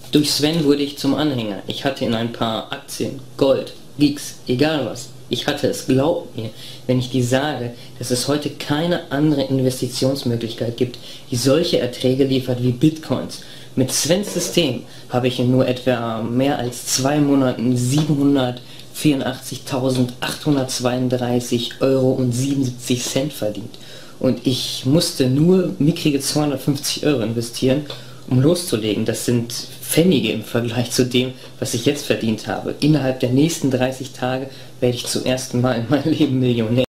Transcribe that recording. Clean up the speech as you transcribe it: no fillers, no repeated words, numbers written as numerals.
Durch Sven wurde ich zum Anhänger. Ich hatte in ein paar Aktien, Gold, Geeks, egal was. Ich hatte es, glaubt mir, wenn ich dir sage, dass es heute keine andere Investitionsmöglichkeit gibt, die solche Erträge liefert wie Bitcoins. Mit Svens System habe ich in nur etwa mehr als 2 Monaten 784.832,77 € verdient. Und ich musste nur mickrige 250 € investieren, um loszulegen. Das sind Pfennige im Vergleich zu dem, was ich jetzt verdient habe. Innerhalb der nächsten 30 Tage werde ich zum ersten Mal in meinem Leben Millionär.